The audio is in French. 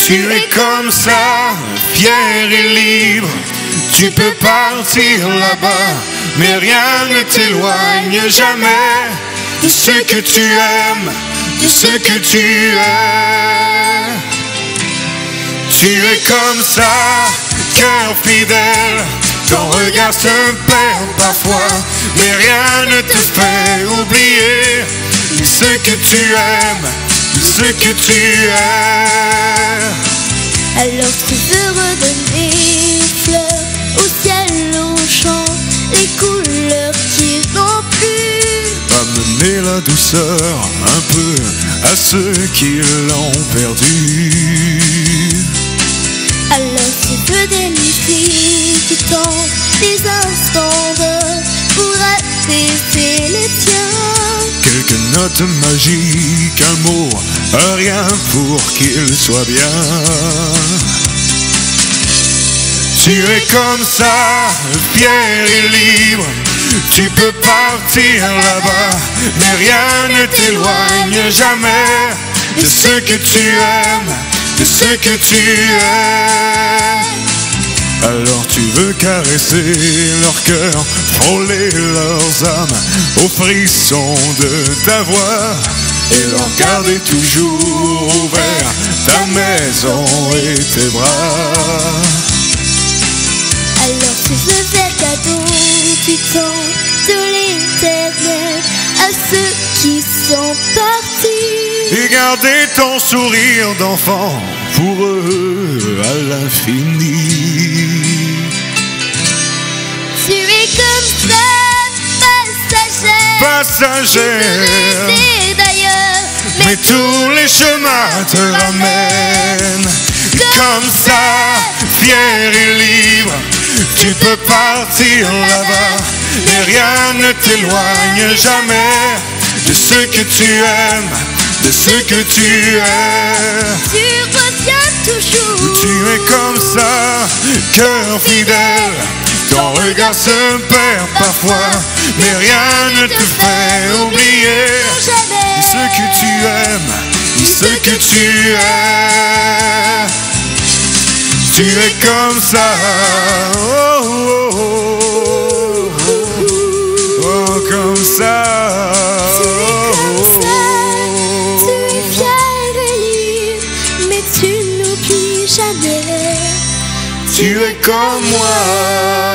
Tu es comme ça, fier et libre. Tu peux partir là-bas, mais rien ne t'éloigne jamais de ce que tu aimes, de ce que tu es. Tu es comme ça, cœur fidèle. Ton regard se perd parfois, mais rien ne te fait oublier ce que tu aimes, ce que tu es. Alors tu veux redonner fleurs au ciel, au champ, les couleurs qui n'ont plus. Amener la douceur un peu à ceux qui l'ont perdu. Alors tu veux dénicher du temps, des instants d'heure pour apaiser les tiens. Quelques notes magiques, un mot, un rien pour qu'il soit bien. Tu es comme ça, fier et libre. Tu peux partir là-bas, mais rien ne t'éloigne jamais de ce que tu aimes, de ce que tu es. Alors tu veux caresser leur cœur, frôler leurs âmes au frisson de ta voix et leur garder toujours ouvert ta maison et tes bras. Alors tu veux faire cadeau du temps de l'éternel à ceux qui sont partis Et garder ton sourire d'enfant pour eux à l'infini. Tu es comme ça, passagère, d'ailleurs, mais tous les chemins te ramènent. Comme ça, fier et libre, tu peux partir là-bas, mais rien ne t'éloigne jamais de ce que tu aimes, de ce que tu es. Tu reviens toujours. Tu es comme ça, cœur fidèle. Ton regard se perd parfois, mais rien ne te fait oublier ce que tu aimes, ce que tu es. Tu es comme ça, oh, oh, oh, oh, oh, comme ça. Tu es fier et libre, mais tu n'oublies jamais. Tu es comme moi.